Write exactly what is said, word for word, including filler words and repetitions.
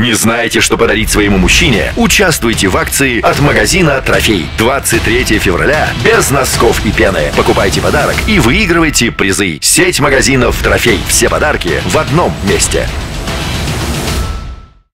Не знаете, что подарить своему мужчине? Участвуйте в акции от магазина «Трофей». двадцать третьего февраля без носков и пены. Покупайте подарок и выигрывайте призы. Сеть магазинов «Трофей». Все подарки в одном месте.